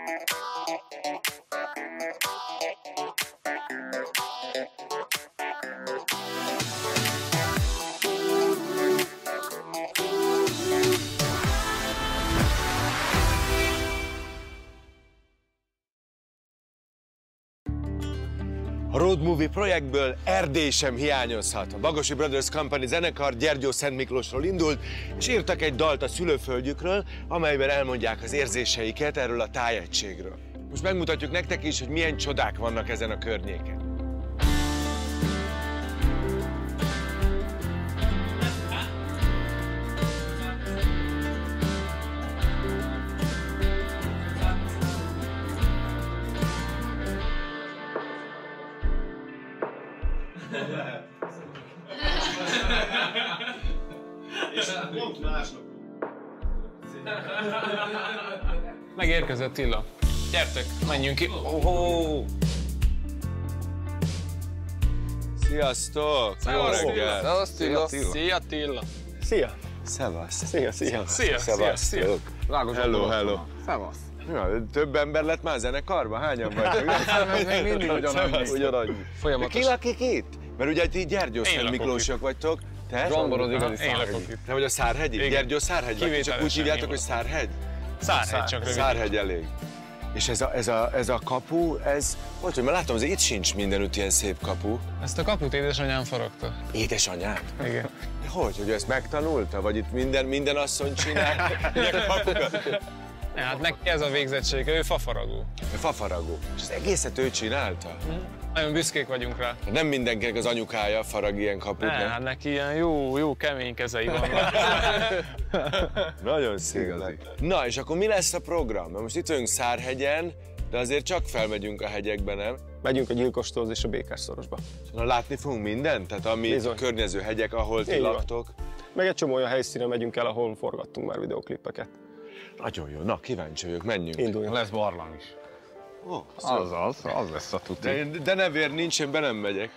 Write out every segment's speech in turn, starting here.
A Road Movie projektből Erdély sem hiányozhat. A Bagosi Brothers Company zenekar Gyergyószentmiklósról indult, és írtak egy dalt a szülőföldjükről, amelyben elmondják az érzéseiket erről a tájegységről. Most megmutatjuk nektek is, hogy milyen csodák vannak ezen a környéken. Megérkezett Tilla. Gyertek, menjünk ki. Sziasztok! Jó reggel! Szevasz Tilla! Szia Tilla! Szia! Szevasz! Szia, szia! Szia! Szevasztok! Hello! Szevasz! Ja, több ember lett már zenekarban? Hányan vagytok? Még mindig ugyanannyi. Ki lakik itt? Mert ugye ti Gyergyószentmiklósiak vagytok. Te? Zsombor az igazi Én lakok itt. Te vagy a Szárhegyi? Gyergyó Szárhegy? Csak úgy hívjátok, hogy Szárhegy? Szárhegy csak rövid. Szárhegy elég. És ez a kapu, ez... Hogy, mert látom, hogy itt sincs mindenütt ilyen szép kapu. Ezt a kaput édesanyám faragta. Édesanyád? Igen. Hogy ezt megtanulta? Vagy itt minden asszony csinál ilyen kapukat? Hát neki ez a végzettsége, ő fafaragó. Fafaragó. És az egészet ő csinálta? Nagyon büszkék vagyunk rá. Nem mindenkinek az anyukája farag ilyen kaput, Ne, hát neki ilyen jó kemény kezei vannak. Nagyon szép. Na, és akkor mi lesz a program? Mert most itt vagyunk Szárhegyen, de azért csak felmegyünk a hegyekbe, nem? Megyünk a Gyilkostóhoz és a Békásszorosba. Na, látni fogunk mindent? Tehát ami Bizony. a környező hegyek, ahol ti Így van. laktok? Meg egy csomó olyan helyszínre megyünk el, ahol forgattunk már videóklipeket. Nagyon jó. Na, kíváncsi vagyok, menjünk. Induljunk. Lesz barlang is. Az lesz a tuti. De nevér nincs, én be nem megyek.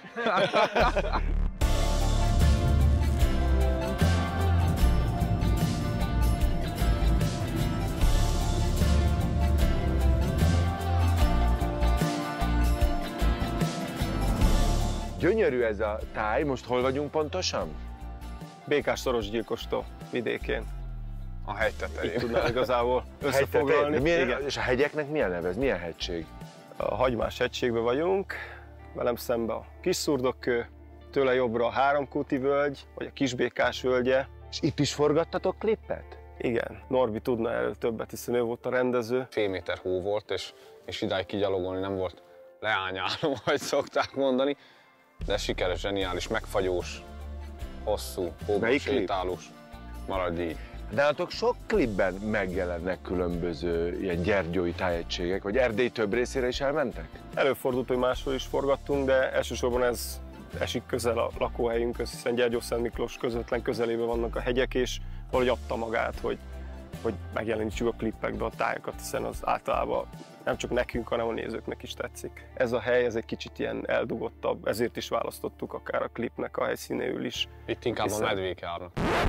Gyönyörű ez a táj, most hol vagyunk pontosan? Békásszoros Gyilkostó vidékén. A hegy Itt tetején. tudnám igazából összefoglalni. Igen. És a hegyeknek milyen neve? Ez milyen hegység? A Hagymás hegységben vagyunk, velem szembe a Kis-Szurdokő, tőle jobbra a Háromkúti völgy, vagy a Kisbékás völgye. És itt is forgattatok klippet? Igen, Norbi tudna erről többet, hiszen ő volt a rendező. Fél méter hó volt, és idáig kigyalogolni nem volt leányálom, ahogy szokták mondani. De sikeres, zseniális, megfagyós, hosszú, hóban sétálós. Maradj így. Nálatok sok klipben megjelennek különböző ilyen gyergyói tájegységek, vagy Erdély több részére is elmentek? Előfordult, hogy máshol is forgattunk, de elsősorban ez esik közel a lakóhelyünkhöz, hiszen Gyergyószentmiklós közvetlen közelében vannak a hegyek, és valahogy adta magát, hogy megjelenítsük a klippekbe a tájakat, hiszen az általában nem csak nekünk, hanem a nézőknek is tetszik. Ez a hely, ez egy kicsit ilyen eldugottabb, ezért is választottuk akár a klipnek a helyszínéül is. Itt inkább a medvék járnak.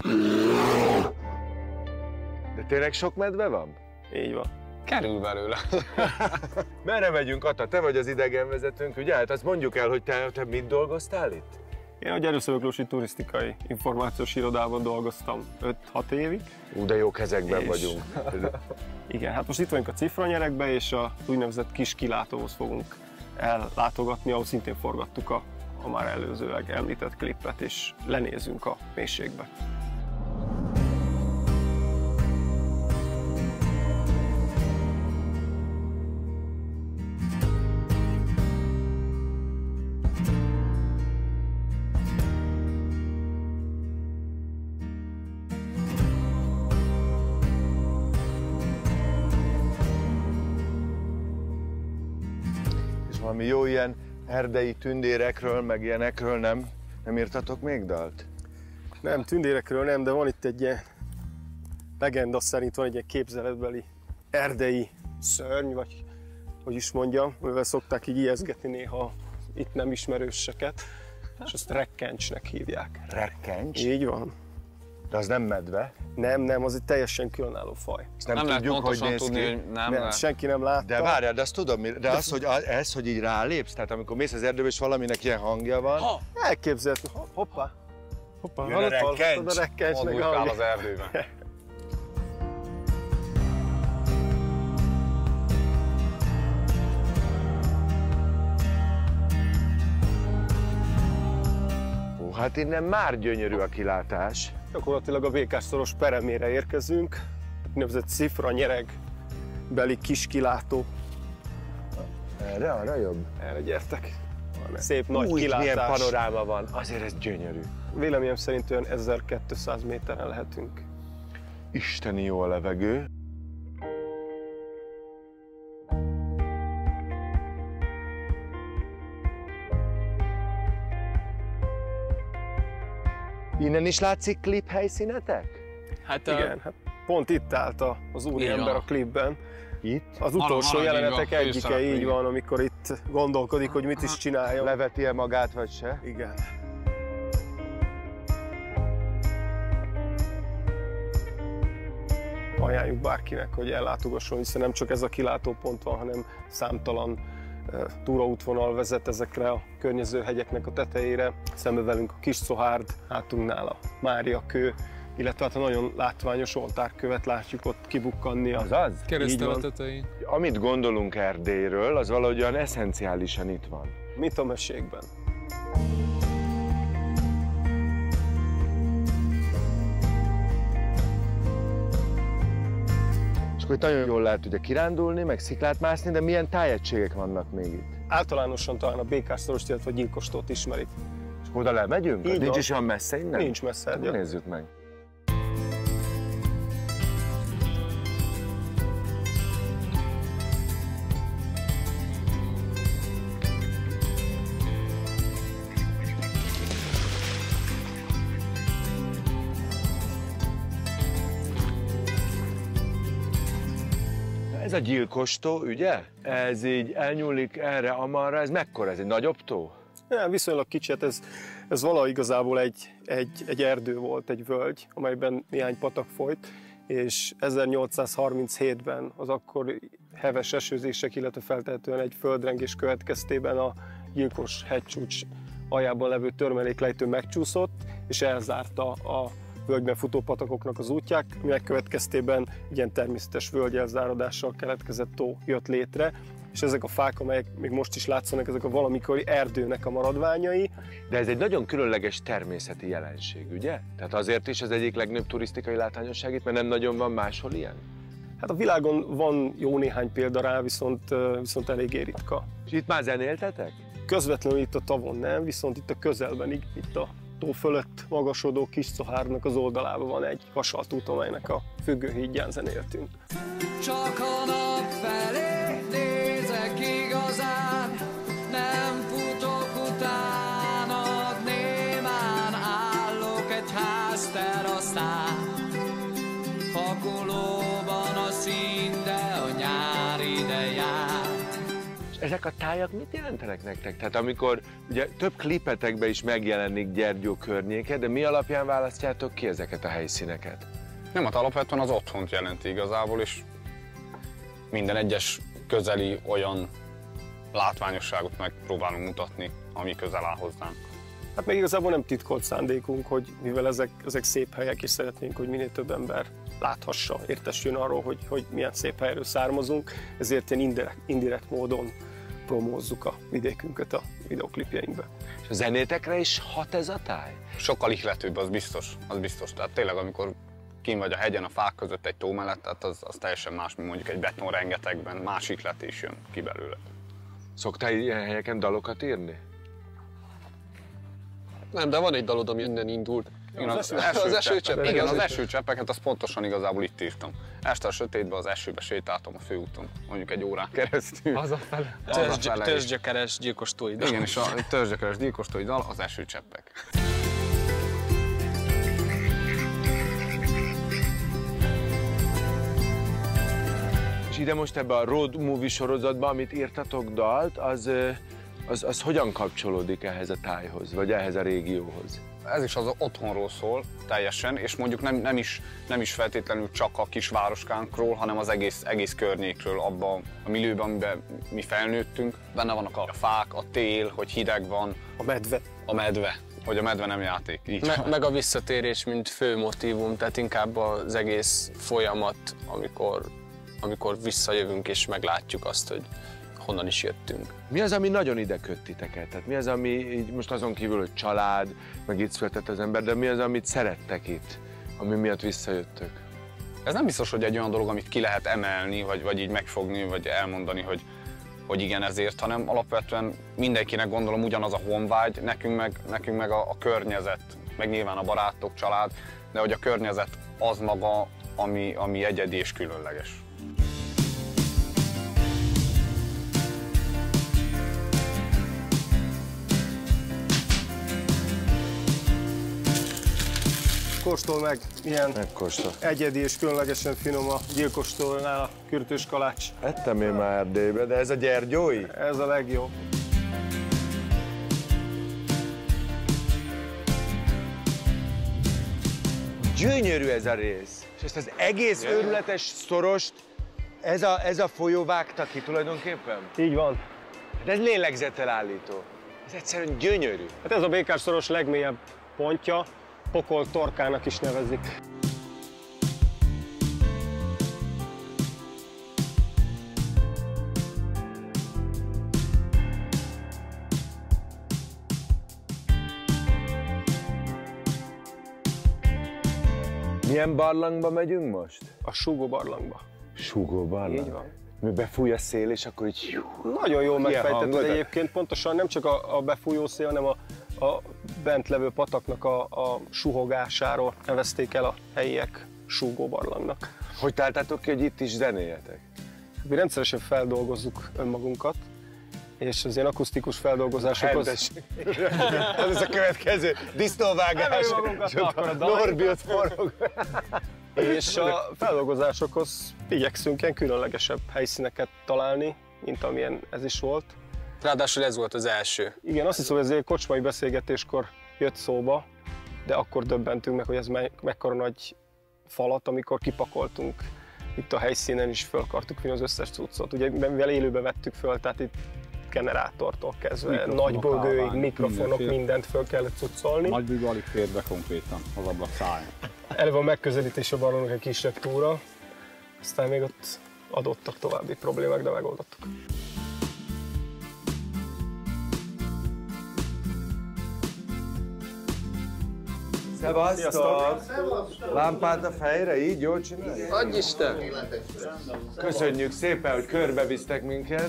De tényleg sok medve van? Így van. Kerül belőle. Merre megyünk, Ata? Te vagy az idegenvezetőnk, ugye? Hát azt mondjuk el, hogy te mit dolgoztál itt? Én a Gyergyószentmiklósi Turisztikai Információs Irodában dolgoztam 5-6 évig. De jó kezekben És- vagyunk. Igen, hát most itt vagyunk a Cifranyerekbe, és az úgynevezett kis kilátóhoz fogunk ellátogatni, ahol szintén forgattuk a már előzőleg említett klippet, és lenézünk a mélységbe. Valami jó ilyen erdei tündérekről, meg ilyenekről nem írtatok még dalt? Nem, tündérekről nem, de van itt egy ilyen legenda szerint van egy ilyen képzeletbeli erdei szörny, vagy hogy is mondjam, mivel szokták így ijeszgetni néha itt nem ismerőseket, és azt rekkencsnek hívják. Rekkencs? Így van. De az nem medve. Nem, az egy teljesen különálló faj. Ezt Nem lehet tudjuk, hogy pontosan néz tudni, ki. hogy nem. Nem, senki nem látta. De várjál, de azt tudom, de az, hogy így rálépsz, tehát amikor mész az erdőbe, és valaminek ilyen hangja van. Elképzelhető. Hoppá. Jön a rekkencs. A rekkencs, Ott meg bujkál hangja. az erdőben. Ó, hát innen már gyönyörű a kilátás. Gyakorlatilag a Békás-szoros peremére érkezünk. Úgynevezett Cifra nyereg beli kis kilátó. Erre, arra jobb? Erre gyertek. Szép nagy Új, kilátás. milyen panoráma van, azért ez gyönyörű. Véleményem szerint olyan 1200 méteren lehetünk. Isteni jó a levegő. Innen is látszik klip helyszínetek? Hát Igen, hát pont itt állt az úriember a klipben. Itt? Az utolsó Maradj így jelenetek van, egyike főszereplő, így igen. van, amikor itt gondolkodik, hogy mit is csináljon. Leveti-e magát, vagy se? Igen. Ajánljuk bárkinek, hogy ellátogasson, hiszen nem csak ez a kilátópont van, hanem számtalan túraútvonal vezet ezekre a környező hegyeknek a tetejére. Szembe velünk a Kis Szohárd, hátunknál a Mária kő, illetve hát a nagyon látványos oltárkövet látjuk ott kibukkanni. Azaz? keresztel így a van. tetején. Amit gondolunk Erdélyről, az valahogyan eszenciálisan itt van. Mint a mesékben. És akkor itt nagyon jól lehet ugye kirándulni, meg sziklát mászni, de milyen tájegységek vannak még itt? Általánosan talán a Békás-szorost, illetve a Gyilkostót ismerik. És oda lemegyünk? Így Nincs van. is olyan messze innen? Nincs messze. Hát nézzük meg. Ez a Gyilkostó, ugye? Ez így elnyúlik erre, amarra, ez mekkora? Ez egy nagyobb tó? Nem, viszonylag kicsi, hát ez valahogy igazából egy erdő volt, egy völgy, amelyben néhány patak folyt, és 1837-ben az akkor heves esőzések, illetve feltehetően egy földrengés következtében a Gyilkos hegycsúcs aljában levő törmeléklejtő megcsúszott, és elzárta a völgyben futó patakoknak az útják, aminek következtében ilyen természetes völgyelzárodással keletkezett tó jött létre, és ezek a fák, amelyek még most is látszanak, ezek a valamikori erdőnek a maradványai. De ez egy nagyon különleges természeti jelenség, ugye? Tehát azért is az egyik legnagyobb turisztikai látványosság itt, mert nem nagyon van máshol ilyen? Hát a világon van jó néhány példa rá, viszont eléggé ritka. És itt már zenéltetek? Közvetlenül itt a tavon nem, viszont itt a közelben, itt a tó fölött magasodó Kis Szohárdnak az oldalában van egy vasalt amelynek a függőhídján zenéltünk. Csak a nap felé nézek igazán, nem futok utánad, némán állok egy ház teraszán. Pakolóban a szín, de a nyár ide jár. És ezek a tájak mit jelentenek nektek? Tehát amikor ugye több klipetekben is megjelenik Gyergyó környéke, de mi alapján választjátok ki ezeket a helyszíneket? Nem, hát alapvetően az otthont jelenti igazából, és minden egyes közeli olyan látványosságot megpróbálunk mutatni, ami közel áll hozzánk. Hát még igazából nem titkolt szándékunk, hogy mivel ezek szép helyek, és szeretnénk, hogy minél több ember láthassa, értesüljön arról, hogy milyen szép helyről származunk, ezért ilyen indirekt módon promózzuk a vidékünket a videoklipjeinkbe. És a zenétekre is hat ez a táj? Sokkal ihletőbb, az biztos. Tehát tényleg, amikor kín vagy a hegyen, a fák között egy tó mellett, tehát az teljesen más, mint mondjuk egy beton rengetegben, más ihlet is jön ki belőle. Szoktál ilyen helyeken dalokat írni? Nem, de van egy dalod, ami innen indult. Igen, az esőcseppek. Igen, az esőcseppeket, azt pontosan igazából itt írtam. Este a sötétben az esőbe sétáltam a főúton, mondjuk egy órán keresztül. Hazafele. Törzsgyökeres gyilkostói dal. Igen, és a törzsgyökeres gyilkostói dal az esőcseppek. És ide most ebbe a road movie sorozatba, amit írtatok dalt, az hogyan kapcsolódik ehhez a tájhoz, vagy ehhez a régióhoz? ez is az otthonról szól teljesen, és mondjuk nem is feltétlenül csak a kis városkánkról, hanem az egész környékről, abban a millióban, amiben mi felnőttünk. Benne vannak a fák, a tél, hogy hideg van. A medve. A medve, hogy a medve nem játék. Így van. Meg a visszatérés, mint fő motívum, tehát inkább az egész folyamat, amikor visszajövünk és meglátjuk azt, hogy honnan is jöttünk. Mi az, ami nagyon ide köt titeket? Tehát mi az, ami így most azon kívül, hogy család, meg itt született az ember, de mi az, amit szerettek itt, ami miatt visszajöttök? Ez nem biztos, hogy egy olyan dolog, amit ki lehet emelni, vagy így megfogni, vagy elmondani, hogy igen ezért, hanem alapvetően mindenkinek gondolom ugyanaz a honvágy, nekünk meg a környezet, meg nyilván a barátok, család, de hogy a környezet az maga, ami egyedi és különleges. Kóstol meg, milyen Megkóstol. egyedi és különlegesen finom a gyilkostónál a kürtős kalács. Ettem én már Erdélybe, de ez a gyergyói? Ez a legjobb. Gyönyörű ez a rész. És ezt az egész őrületes szorost ez a folyó vágta ki tulajdonképpen? Így van. De ez lélegzetelállító. Ez egyszerűen gyönyörű. Hát ez a Békás-szoros legmélyebb pontja, Pokol torkának is nevezik. Milyen barlangba megyünk most? A Súgó barlangba. Súgó barlang. Így van. Mi befúj a szél, és akkor így... Nagyon jól Ilyen megfejtetted hangod? egyébként, pontosan nem csak a befújó szél, hanem a bent levő pataknak a suhogásáról nevezték el a helyiek Súgó barlangnak. Hogy találtátok ki, hogy itt is zenéljetek? Mi rendszeresen feldolgozzuk önmagunkat, és az ilyen akusztikus feldolgozásokhoz... Ez a következő disznóvágás. Norbi ott forog. És a feldolgozásokhoz igyekszünk ilyen különlegesebb helyszíneket találni, mint amilyen ez is volt. Ráadásul ez volt az első. Igen, azt hiszem, hogy ez egy kocsmai beszélgetéskor jött szóba, de akkor döbbentünk meg, hogy ez mekkora nagy falat, amikor kipakoltunk itt a helyszínen is föl akartuk vinni az összes cuccot. Ugye mivel élőbe vettük föl, tehát itt generátortól kezdve, nagy bögőig, mikrofonok, mindent föl kellett cuccolni. Nagy bűvő alig fér be konkrétan az ablak száján. Eleve a megközelítés a barlangnak egy kisebb túra, aztán még ott adottak további problémák, de megoldottuk. Szevasztok! Lámpát a fejre, így jól csinálj? Adj Isten! Köszönjük szépen, hogy körbevisztek minket.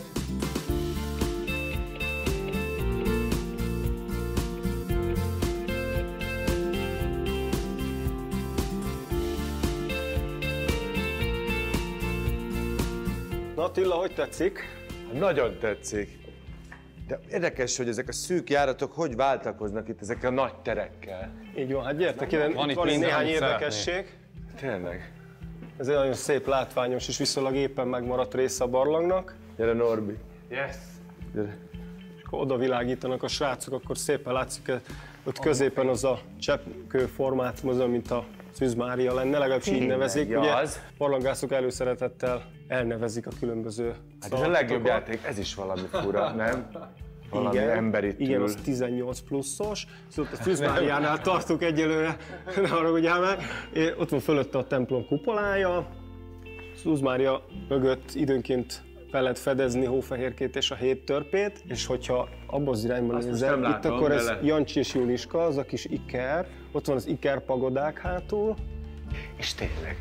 Na Attila, hogy tetszik? Nagyon tetszik. De érdekes, hogy ezek a szűk járatok hogy váltakoznak itt ezekkel a nagy terekkel. Így van, hát gyertek ide, Van itt van itt minden, néhány amit érdekesség. Tényleg. Ez egy nagyon szép, látványos és viszonylag éppen megmaradt része a barlangnak. Gyere Norbi. Yes. Gyere. És akkor oda világítanak a srácok, akkor szépen látszik, ott középen az a cseppkő formátum, az olyan, mint a Szűz Mária lenne, legalábbis így nevezik. Ja, Ugye az. barlangászok előszeretettel elnevezik a különböző Hát ez a legjobb játék, ez is valami fura, nem? Valami emberi tül. Igen, az 18 pluszos, szóval a Szűz Máriánál tartunk egyelőre, ne haragudjál meg. Ott van fölötte a templom kupolája, Szűz Mária mögött időnként fel lehet fedezni Hófehérkét és a 7 törpét, és hogyha abban az irányban nézel, itt akkor ez Jancsi és Juliska, az a kis iker, ott van az iker pagodák hátul. És tényleg.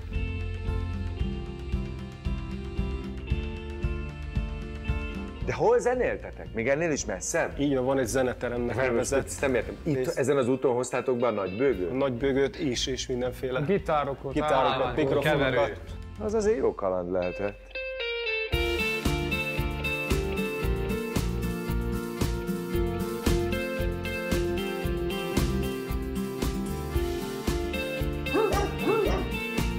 De hol zenéltetek? Még ennél is messzebb? Így van egy zeneteremnek nevezett. Ezt nem értem. Itt ezen az úton hoztátok be a nagy bőgőt? Nagy bögőt is, és mindenféle Gitárokat, mikrofonokat. keverőt. Az azért jó kaland lehetett.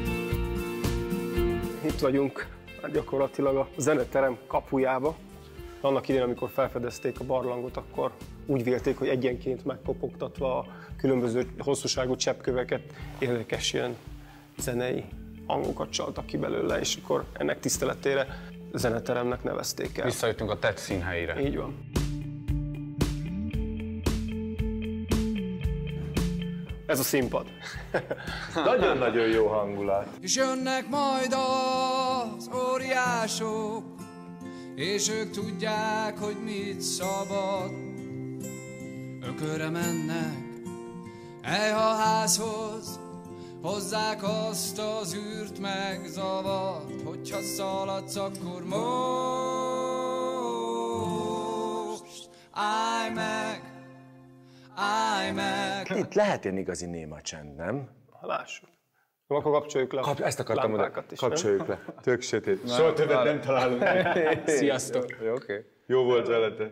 Itt vagyunk hát gyakorlatilag a zeneterem kapujába. Annak idején, amikor felfedezték a barlangot, akkor úgy vélték, hogy egyenként megkopogtatva a különböző hosszúságú cseppköveket érdekes ilyen zenei hangokat csaltak ki belőle, és akkor ennek tiszteletére zeneteremnek nevezték el. Visszajöttünk a tett színhelyére. Így van. Ez a színpad. Nagyon-nagyon jó hangulat. És jönnek majd az óriások, és ők tudják, hogy mit szabad. Ökörre mennek a házhoz, hozzák azt az űrt meg zavart, hogyha szaladsz, akkor most állj meg. Itt lehet ilyen igazi néma csend, nem? Lássuk. Akkor kapcsoljuk le Ezt akartam mondani. is, Kapcsoljuk le. Tök sötét. Soha többet nem találunk. Sziasztok! Oké. Jó volt veletek.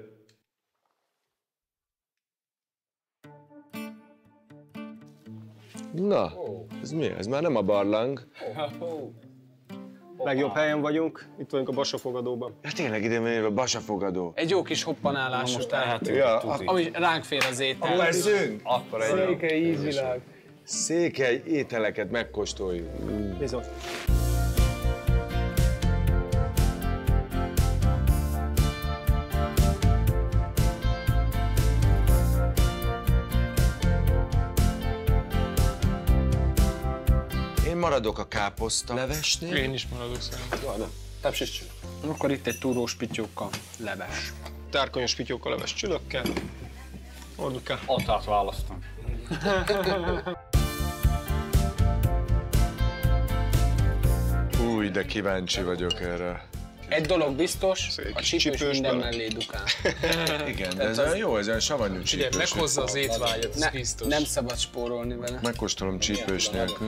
Na, ez mi? Ez már nem a barlang. Legjobb helyen vagyunk, itt vagyunk a Basafogadóban. Ja, tényleg ide menjél a Basafogadó. Egy jó kis hoppanálás után, Ja, ami ránk fér az étel. Perszünk! Akkor egy Székely ízvilág. Székely ételeket megkóstoljuk. Bizony. Én maradok a káposzta levesnél. Én is maradok szerintem. Tepsíts. Akkor itt egy túrós pityókkal leves. Tárkonyos pityókkal, leves csülökkel. Ordukál. Attát választom. Új, de kíváncsi vagyok erre. Egy dolog biztos, a csípős csípős minden bele. mellé dukál. Igen, de ez olyan jó, ez olyan savanyú Ugye, csípős. meghozza az étvágyat, ez biztos. Nem szabad spórolni vele. Megkóstolom csípős nélkül.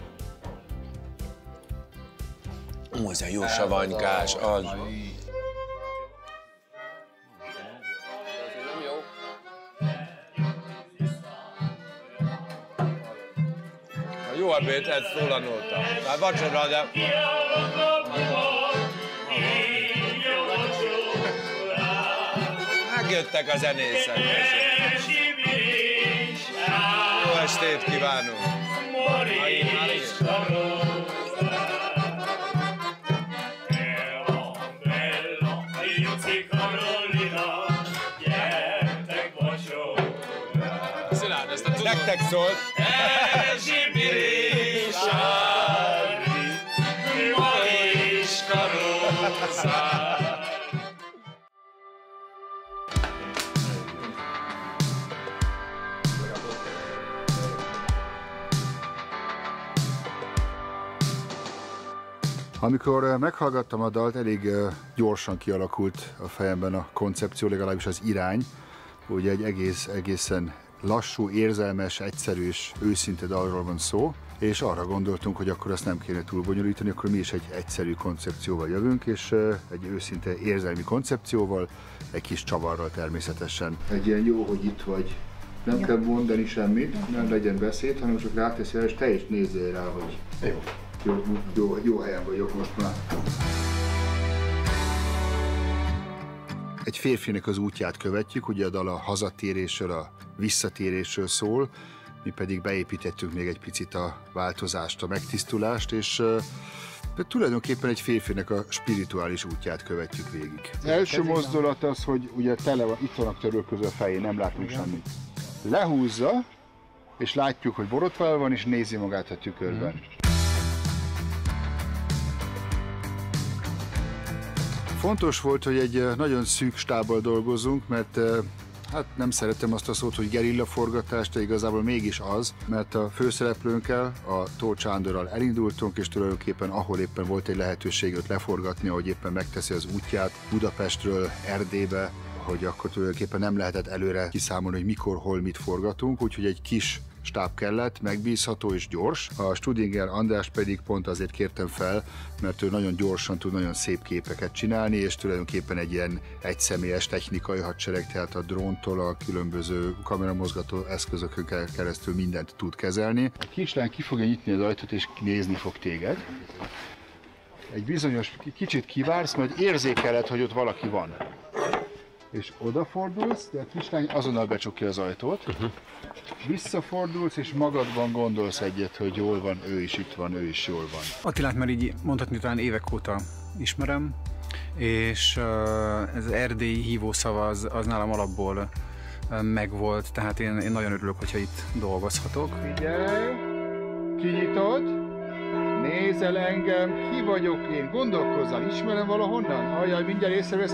Ó, ez a jó savanykás, az. A jó ebéd, ez szólanolta. Már vacsora, de... Megjöttek a zenészek. Jó estét kívánunk! Szilárd, ezt a tudod. Nektek szólt! Amikor meghallgattam a dalt, elég gyorsan kialakult a fejemben a koncepció, legalábbis az irány. Ugye egy egészen lassú, érzelmes, egyszerű és őszinte dalról van szó, és arra gondoltunk, hogy akkor azt nem kéne túl bonyolítani, akkor mi is egy egyszerű koncepcióval jövünk, és egy őszinte érzelmi koncepcióval, egy kis csavarral természetesen. Egy ilyen jó, hogy itt vagy. Nem kell mondani semmit, nem legyen beszéd, hanem csak ráteszi el, és te is nézzél rá, hogy jó helyen vagyok most már. Egy férfinek az útját követjük, ugye a dal a hazatérésről, a visszatérésről szól, mi pedig beépítettünk még egy picit a változást, a megtisztulást, és tulajdonképpen egy férfinek a spirituális útját követjük végig. Az első mozdulat az, hogy ugye tele van, itt vannak törölköző a fején, nem látunk semmit. Lehúzza, és látjuk, hogy borotválva van, és nézi magát a tükörben. Fontos volt, hogy egy nagyon szűk stábbal dolgozzunk, mert hát nem szeretem azt a szót, hogy gerillaforgatás, de igazából mégis az, mert a főszereplőnkkel, a Tóth Sándorral elindultunk, és tulajdonképpen ahol éppen volt egy lehetőség őt leforgatni, ahogy éppen megteszi az útját Budapestről Erdélybe, hogy akkor tulajdonképpen nem lehetett előre kiszámolni, hogy mikor, hol, mit forgatunk, úgyhogy egy kis stáb kellett, megbízható és gyors. A Studinger András pedig pont azért kértem fel, mert ő nagyon gyorsan tud nagyon szép képeket csinálni, és tulajdonképpen egy ilyen egyszemélyes technikai hadsereg, tehát a dróntól a különböző kameramozgató eszközökön keresztül mindent tud kezelni. A kislány ki fogja nyitni az ajtót, és nézni fog téged. Egy bizonyos kicsit kivársz, majd érzékeled, hogy ott valaki van. és odafordulsz, de a kislány azonnal becsukja az ajtót, visszafordulsz, és magadban gondolsz egyet, hogy jól van, ő is itt van, ő is jól van. Attilát már így mondhatni, talán évek óta ismerem, és ez erdélyi hívószava az nálam alapból megvolt, tehát én nagyon örülök, hogyha itt dolgozhatok. Figyelj! Kinyitod? Nézel engem, ki vagyok én? Gondolkozzál, ismerem valahonnan? Ajjaj, mindjárt észrevesz.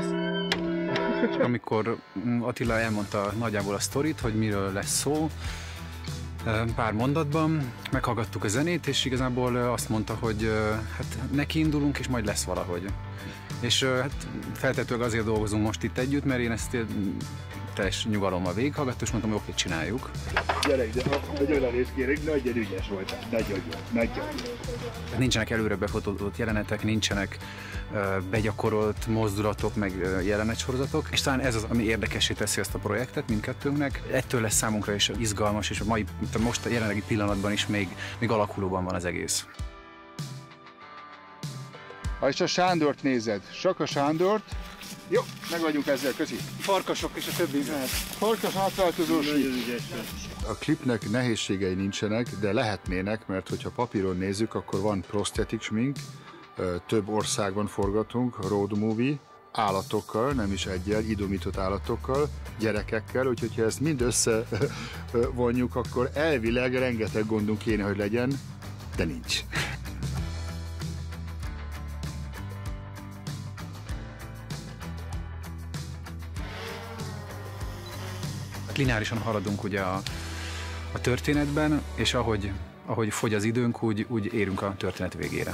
Amikor Attila elmondta nagyjából a sztorit, hogy miről lesz szó, pár mondatban meghallgattuk a zenét, és igazából azt mondta, hogy hát nekiindulunk, és majd lesz valahogy. És hát feltetőleg azért dolgozunk most itt együtt, mert én ezt teljes nyugalommal végighallgattam, és mondtam, hogy oké, csináljuk. Gyerek, de nagyon elnézést kérek, nagyon ügyes voltál, nagyon jó. Nincsenek előre befotódott jelenetek, nincsenek begyakorolt mozdulatok, meg jelenetsorozatok, és talán ez az, ami érdekessé teszi ezt a projektet mindkettőnknek. Ettől lesz számunkra is izgalmas, és most a jelenlegi pillanatban is még alakulóban van az egész. Ha is a Sándort nézed, Saka Sándort, jó, meg vagyunk ezzel, köszi. Farkasok és a többi. Farkas átváltozós. A klipnek nehézségei nincsenek, de lehetnének, mert hogyha papíron nézzük, akkor van prosthetic smink, több országban forgatunk, road movie, állatokkal, nem is egyel, idomított állatokkal, gyerekekkel, úgyhogy ha ezt mind összevonjuk, akkor elvileg rengeteg gondunk kéne, hogy legyen, de nincs. Lineárisan haladunk ugye a történetben, és ahogy fogy az időnk, úgy érünk a történet végére.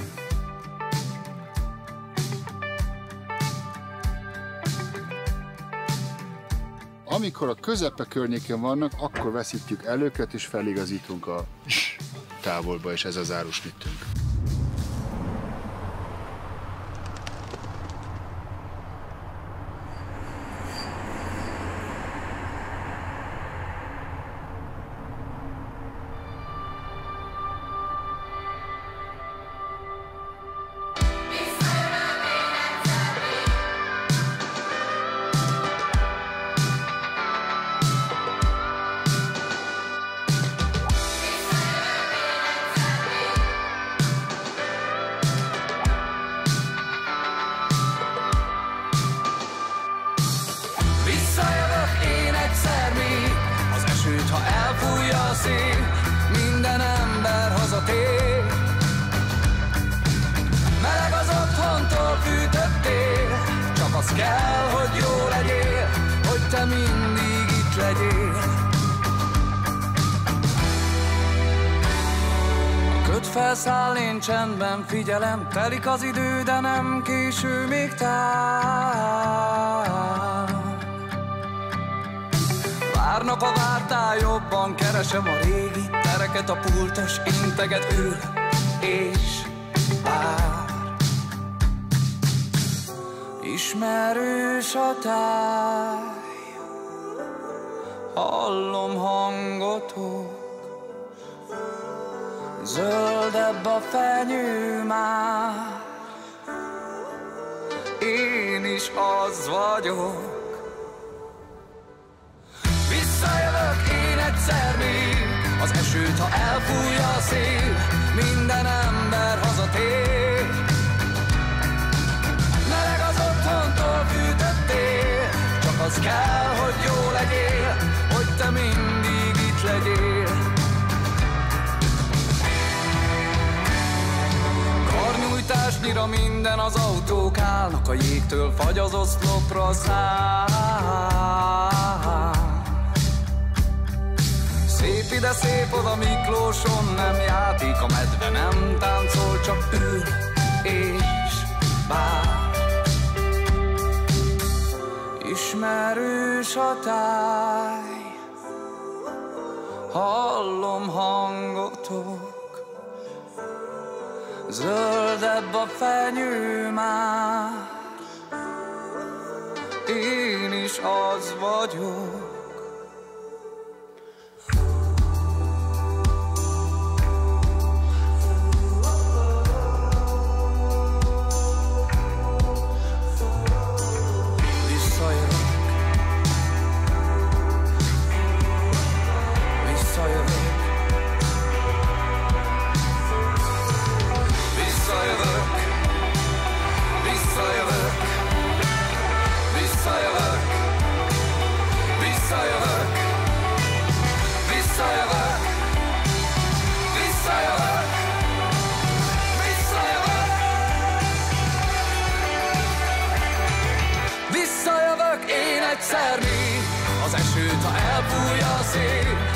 Amikor a közepe környéken vannak, akkor veszítjük el őket, és feligazítunk a távolba, és ez az árusnittünk. Ha elfújja a szél, minden ember hazatér. Meleg az otthontól fűtöttél, csak az kell, hogy jó legyél, hogy te mindig itt legyél. A köd felszáll, én csendben figyelem, telik az idő, de nem késő még tár. Várnak a vártál, jobban keresem a régi tereket, a pultos integet ül és vár. Ismerős a táj, hallom hangotok, zöldebb a fenyő már, én is az vagyok. Visszajövök én egyszer még, az esőt, ha elfújja a szél, minden ember hazatér. Meleg az otthontól fűtöttél, csak az kell, hogy jó legyél, hogy te mindig itt legyél. Karnyújtásnyira minden az autók állnak, a jégtől fagy az oszlopra száll. Szép ide, szép oda, Miklóson nem játék, a medve nem táncol, csak ül és vár. Ismerős a táj, hallom hangotok, zöldebb a fenyő már, én is az vagyok. Visszajövök egyszer mi, az esőt, ha elfújja a szél.